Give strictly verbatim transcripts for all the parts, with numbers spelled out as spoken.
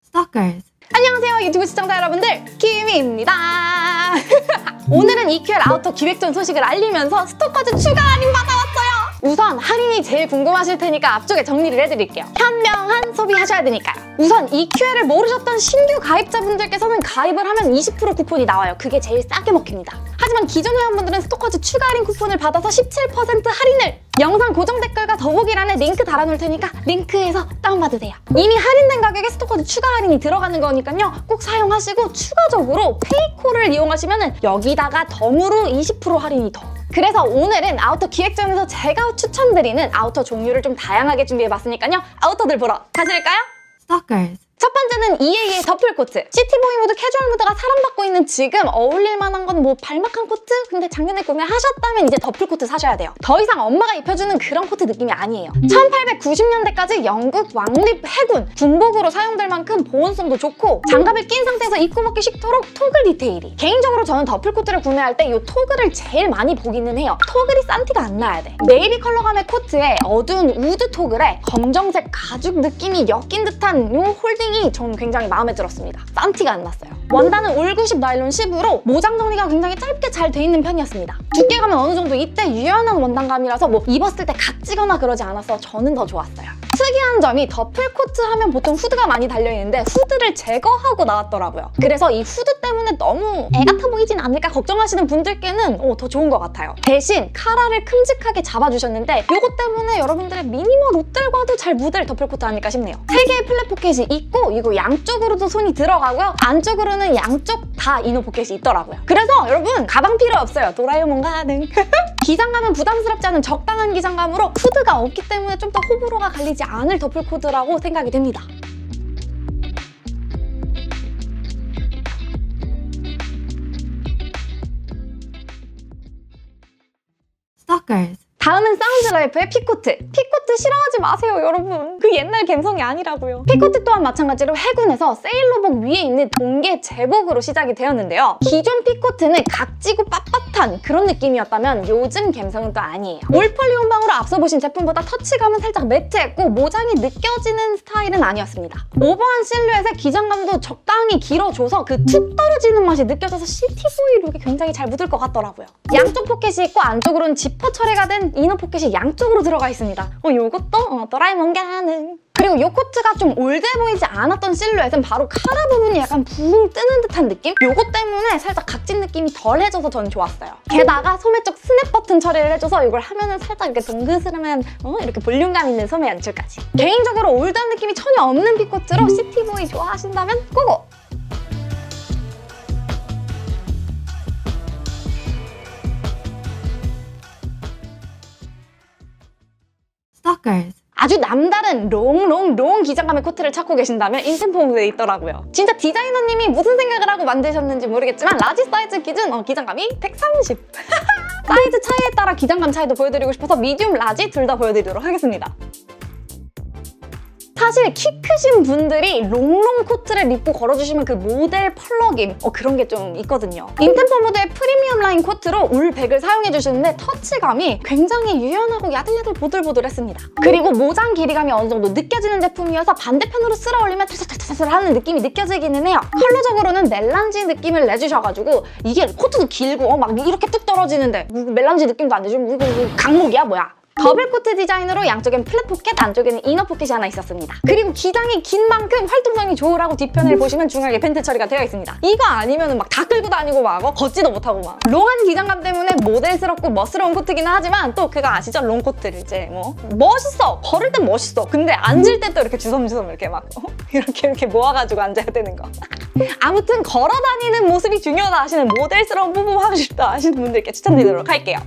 Stalkers. 안녕하세요 유튜브 시청자 여러분들, 키미입니다. 오늘은 이큐엘 아우터 기획전 소식을 알리면서 스토커즈 추가 할인 받아왔어요. 우선 할인이 제일 궁금하실 테니까 앞쪽에 정리를 해드릴게요. 현명한 소비하셔야 되니까요. 우선 이큐엘을 모르셨던 신규 가입자분들께서는 가입을 하면 이십 퍼센트 쿠폰이 나와요. 그게 제일 싸게 먹힙니다. 하지만 기존 회원분들은 스토커즈 추가 할인 쿠폰을 받아서 십칠 퍼센트 할인을! 영상 고정 댓글과 더보기란에 링크 달아놓을 테니까 링크에서 다운받으세요. 이미 할인된 가격에 스토커즈 추가 할인이 들어가는 거니까요. 꼭 사용하시고 추가적으로 페이코를 이용하시면 여기다가 덤으로 이십 퍼센트 할인이 더. 그래서 오늘은 아우터 기획전에서 제가 추천드리는 아우터 종류를 좀 다양하게 준비해봤으니까요. 아우터들 보러 가실까요? Stalkers. 첫 번째는 이에이의 더플 코트. 시티보이 모드, 캐주얼 모드가 사랑받고 있는 지금 어울릴 만한 건 뭐 발막한 코트? 근데 작년에 구매하셨다면 이제 더플 코트 사셔야 돼요. 더 이상 엄마가 입혀주는 그런 코트 느낌이 아니에요. 천팔백구십 년대까지 영국 왕립 해군 군복으로 사용될 만큼 보온성도 좋고 장갑을 낀 상태에서 입고 먹기 쉽도록 토글 디테일이. 개인적으로 저는 더플 코트를 구매할 때 이 토글을 제일 많이 보기는 해요. 토글이 싼 티가 안 나야 돼. 네이비 컬러감의 코트에 어두운 우드 토글에 검정색 가죽 느낌이 엮인 듯한 이 홀딩 이 저는 굉장히 마음에 들었습니다. 싼 티가 안 났어요. 원단은 올구십 나일론 십으로 모장 정리가 굉장히 짧게 잘 돼 있는 편이었습니다. 두께감은 어느 정도 이때 유연한 원단감이라서 뭐 입었을 때 각지거나 그러지 않아서 저는 더 좋았어요. 특이한 점이 더플 코트 하면 보통 후드가 많이 달려있는데 후드를 제거하고 나왔더라고요. 그래서 이 후드 때문에 너무 애 같아 보이진 않을까 걱정하시는 분들께는 오, 더 좋은 것 같아요. 대신 카라를 큼직하게 잡아주셨는데 이것 때문에 여러분들의 미니멀 옷들과도 잘 묻을 더플 코트 아닐까 싶네요. 세 개의 플랫 포켓이 있고 이거 양쪽으로도 손이 들어가고요. 안쪽으로는 양쪽 다 이너 포켓이 있더라고요. 그래서 여러분 가방 필요 없어요. 도라에몽 가능. 기장감은 부담스럽지 않은 적당한 기장감으로 후드가 없기 때문에 좀 더 호불호가 갈리지 않을 더플 코트라고 생각이 됩니다. Stalkers. 다음은 사운드라이프의 피코트. 피코트 싫어하지 마세요 여러분. 그 옛날 감성이 아니라고요. 피코트 또한 마찬가지로 해군에서 세일러복 위에 있는 동계 제복으로 시작이 되었는데요. 기존 피코트는 각지고 빳빳한 그런 느낌이었다면 요즘 감성은 또 아니에요. 올폴리온방으로 앞서 보신 제품보다 터치감은 살짝 매트했고 모장이 느껴지는 스타일은 아니었습니다. 오버한 실루엣에 기장감도 적당히 길어줘서 그 툭 떨어지는 맛이 느껴져서 시티보이 룩이 굉장히 잘 묻을 것 같더라고요. 양쪽 포켓이 있고 안쪽으로는 지퍼 처리가 된 이너 포켓이 양쪽으로 들어가 있습니다. 어, 요것도 어, 도라에몽 가능. 그리고 이 코트가 좀 올드해 보이지 않았던 실루엣은 바로 카라 부분이 약간 붕 뜨는 듯한 느낌? 요것 때문에 살짝 각진 느낌이 덜해져서 저는 좋았어요. 게다가 소매 쪽 스냅 버튼 처리를 해줘서 이걸 하면은 살짝 이렇게 동그스름한 어, 이렇게 볼륨감 있는 소매 연출까지. 개인적으로 올드한 느낌이 전혀 없는 피코트로 시티보이 좋아하신다면 고고! Stalkers. 아주 남다른 롱롱롱 기장감의 코트를 찾고 계신다면 인템포 모드에 있더라고요. 진짜 디자이너님이 무슨 생각을 하고 만드셨는지 모르겠지만 라지 사이즈 기준 어, 기장감이 백삼십. 사이즈 차이에 따라 기장감 차이도 보여드리고 싶어서 미디움, 라지 둘 다 보여드리도록 하겠습니다. 사실 키 크신 분들이 롱롱 코트를 입고 걸어주시면 그 모델 펄럭임 어, 그런 게 좀 있거든요. 인템포 모드의 프리미엄 라인 코트로 울백을 사용해주시는데 터치감이 굉장히 유연하고 야들야들 보들보들했습니다. 그리고 모장 길이감이 어느 정도 느껴지는 제품이어서 반대편으로 쓸어 올리면 탈탈탈탈 하는 느낌이 느껴지기는 해요. 컬러적으로는 멜란지 느낌을 내주셔가지고 이게 코트도 길고 어, 막 이렇게 뚝 떨어지는데 멜란지 느낌도 안 내주고 강목이야 뭐야. 더블 코트 디자인으로 양쪽엔 플랫 포켓, 안쪽에는 이너 포켓이 하나 있었습니다. 그리고 기장이 긴 만큼 활동성이 좋으라고 뒤편을 보시면 중앙에 벤트 처리가 되어 있습니다. 이거 아니면 막 다 끌고 다니고 막 어, 걷지도 못하고 막 롱한 기장감 때문에 모델스럽고 멋스러운 코트기는 하지만 또 그거 아시죠? 롱코트를 이제 뭐 멋있어! 걸을 땐 멋있어! 근데 앉을 때 또 이렇게 주섬주섬 이렇게 막 어? 이렇게 이렇게 모아가지고 앉아야 되는 거. 아무튼 걸어다니는 모습이 중요하다 하시는 모델스러운 뿜뿜 하고 싶다 하시는 분들께 추천드리도록 할게요.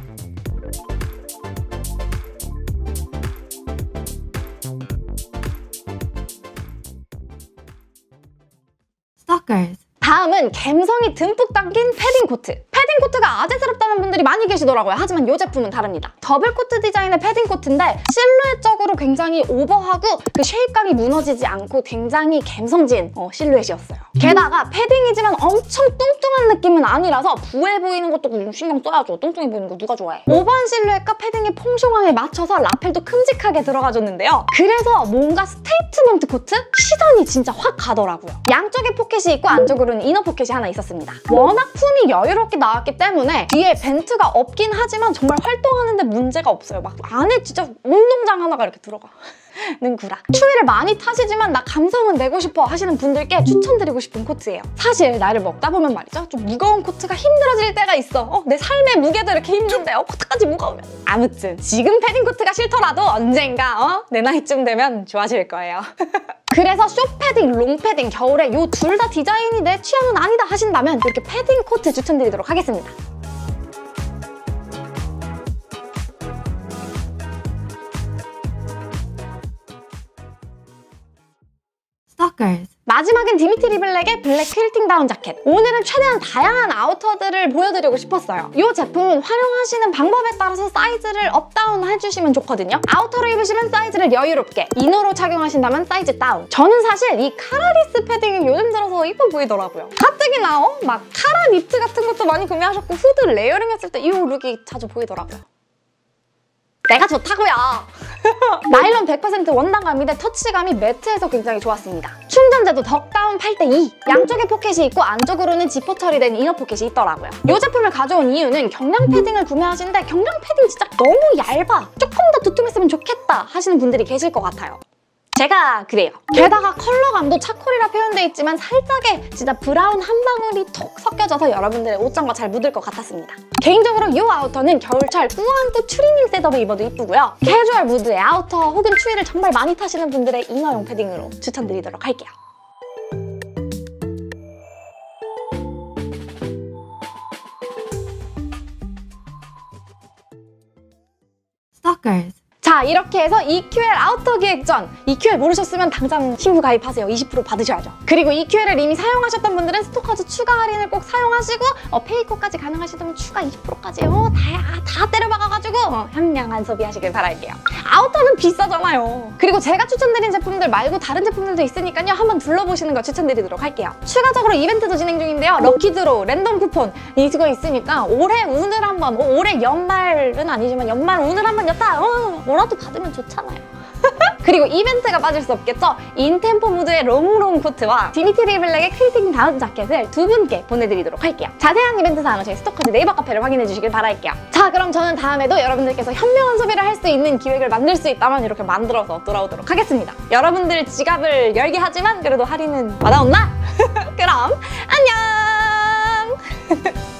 Stalkers. 다음은 감성이 듬뿍 담긴 패딩 코트. 패딩 코트가 아재스럽다는 분들이 많이 계시더라고요. 하지만 이 제품은 다릅니다. 더블 코트 디자인의 패딩 코트인데 실루엣적으로 굉장히 오버하고 그 쉐입감이 무너지지 않고 굉장히 감성진 어, 실루엣이었어요. 게다가 패딩이지만 엄청 뚱뚱한 느낌은 아니라서 부해 보이는 것도 신경 써야죠. 뚱뚱해 보이는 거 누가 좋아해? 오버한 실루엣과 패딩의 퐁숑함에 맞춰서 라펠도 큼직하게 들어가줬는데요. 그래서 뭔가 스테이트먼트 코트? 시선이 진짜 확 가더라고요. 양쪽에 포켓이 있고 안쪽으로는 이너 포켓이 하나 있었습니다. 워낙 품이 여유롭게 나왔기 때문에 뒤에 벤트가 없긴 하지만 정말 활동하는데 문제가 없어요. 막 안에 진짜 운동장 하나가 이렇게 들어가. 는 구라. 추위를 많이 타시지만 나 감성은 내고 싶어 하시는 분들께 추천드리고 싶은 코트예요. 사실 나이를 먹다 보면 말이죠. 좀 무거운 코트가 힘들어질 때가 있어. 어, 내 삶의 무게도 이렇게 힘든데 어, 코트까지 무거우면. 아무튼 지금 패딩 코트가 싫더라도 언젠가 어? 내 나이쯤 되면 좋아질 거예요. 그래서 숏패딩, 롱패딩, 겨울에 이 둘 다 디자인이 내 취향은 아니다 하신다면 이렇게 패딩 코트 추천드리도록 하겠습니다. Stalkers. 마지막은 디미트리 블랙의 블랙 퀼팅 다운 자켓. 오늘은 최대한 다양한 아우터들을 보여드리고 싶었어요. 이 제품은 활용하시는 방법에 따라서 사이즈를 업다운 해주시면 좋거든요. 아우터로 입으시면 사이즈를 여유롭게, 이너로 착용하신다면 사이즈 다운. 저는 사실 이 카라리스 패딩이 요즘 들어서 이뻐 보이더라고요. 가뜩이나 어? 막 카라 니트 같은 것도 많이 구매하셨고 후드 레이어링 했을 때 이 룩이 자주 보이더라고요. 내가 좋다고요. 나일론 백 퍼센트 원단감인데 터치감이 매트해서 굉장히 좋았습니다. 충전재도 덕다운 팔 대 이. 양쪽에 포켓이 있고 안쪽으로는 지퍼 처리된 이너 포켓이 있더라고요. 이 제품을 가져온 이유는 경량 패딩을 구매하시는데 경량 패딩 진짜 너무 얇아. 조금 더 두툼했으면 좋겠다 하시는 분들이 계실 것 같아요. 제가 그래요. 게다가 컬러감도 차콜이라 표현되어 있지만 살짝의 진짜 브라운 한 방울이 톡 섞여져서 여러분들의 옷장과 잘 묻을 것 같았습니다. 개인적으로 이 아우터는 겨울철 꾸안꾸 추리닝 셋업에 입어도 이쁘고요. 캐주얼 무드의 아우터 혹은 추위를 정말 많이 타시는 분들의 이너용 패딩으로 추천드리도록 할게요. Stalkers. 자, 이렇게 해서 이큐엘 아우터 기획전! 이큐엘 모르셨으면 당장 신규 가입하세요. 이십 퍼센트 받으셔야죠. 그리고 이큐엘을 이미 사용하셨던 분들은 스토커즈 추가 할인을 꼭 사용하시고 어, 페이커까지 가능하시다면 추가 이십 퍼센트까지 어, 다, 다 때려박아가지고 어, 현명한 소비하시길 바랄게요. 아우터는 비싸잖아요. 그리고 제가 추천드린 제품들 말고 다른 제품들도 있으니까요. 한번 둘러보시는 거 추천드리도록 할게요. 추가적으로 이벤트도 진행 중인데요. 럭키드로우, 랜덤 쿠폰 이거 있으니까 올해 운을 한번, 어, 올해 연말은 아니지만 연말 운을 한번 였다! 어, 뭐라도 받으면 좋잖아요. 그리고 이벤트가 빠질 수 없겠죠? 인템포 무드의 롱롱 코트와 디미트리 블랙의 퀼팅 다운 자켓을 두 분께 보내드리도록 할게요. 자세한 이벤트 사항은 저희 스토커즈 네이버 카페를 확인해 주시길 바랄게요. 자, 그럼 저는 다음에도 여러분들께서 현명한 소비를 할 수 있는 기획을 만들 수 있다면 이렇게 만들어서 돌아오도록 하겠습니다. 여러분들 지갑을 열게 하지만 그래도 할인은 받아온나? 그럼 안녕!